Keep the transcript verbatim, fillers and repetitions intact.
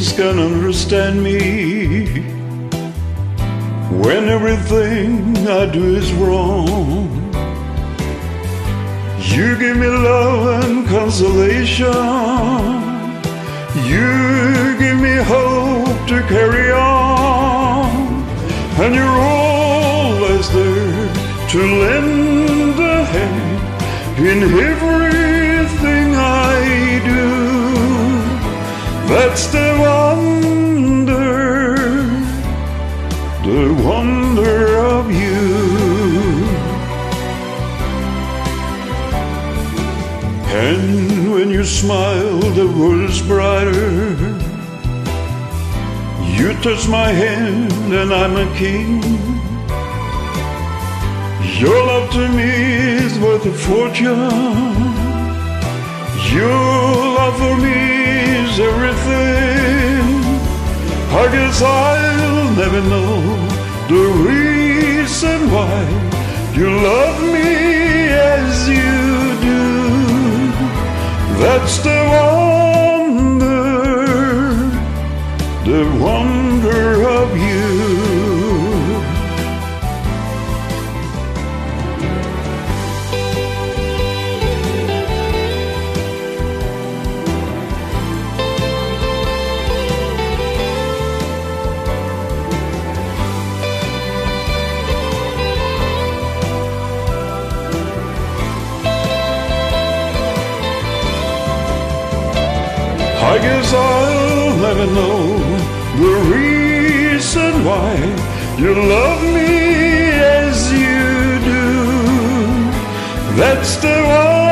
friends can understand me when everything I do is wrong. You give me love and consolation. You give me hope to carry on. And you're always there to lend a hand in everything I do. That's the wonder, the wonder of you. And when you smile, the world is brighter. You touch my hand and I'm a king. Your love to me is worth a fortune. Your love for me is everything. I guess I'll never know the reason why you love me as you do. That's the wonder, the wonder of you. I guess I'll never know the reason why you love me as you do. That's the one.